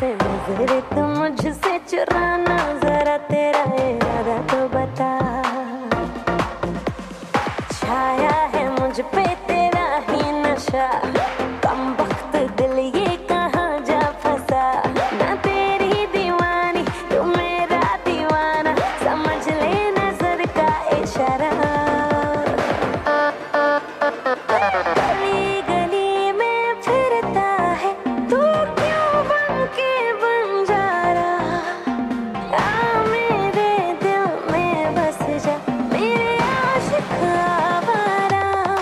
से नजर तुम मुझसे चुराना, जरा तेरा इरादा तो बता। छाया है मुझ पे तेरा ही नशा, कम वक्त दिल ये कहाँ जा फंसा। ना तेरी दीवानी तू मेरा दीवाना, समझ ले नजर का इशारा। गली गली में फिरता है तू, क्यों बन के बंजारा। आ मेरे दिल में बस जा, मेरे आशिक आवारा।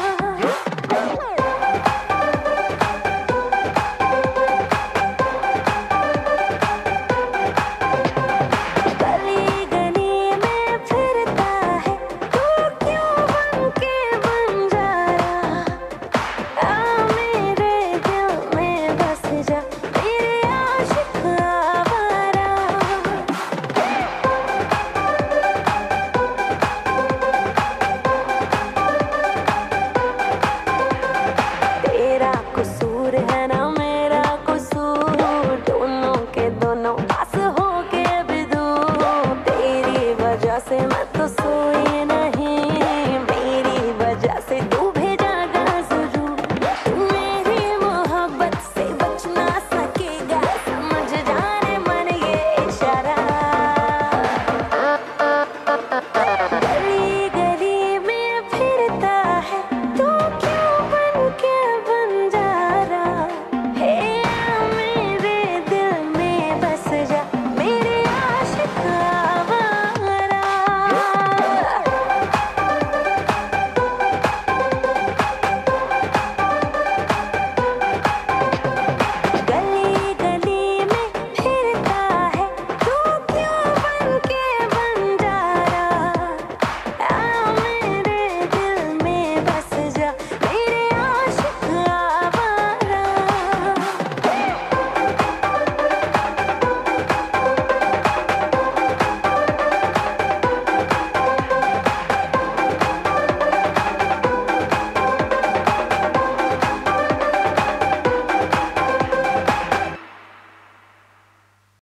गली गली में फिरता है तू, क्यों बन के बंजारा। आ मेरे दिल में बस जा, मेरे आशिक आवारा। तेरा कसूर है ना मेरा कसूर, दोनों के दोनों पास हो के भी दूर। तेरी वजह से मैं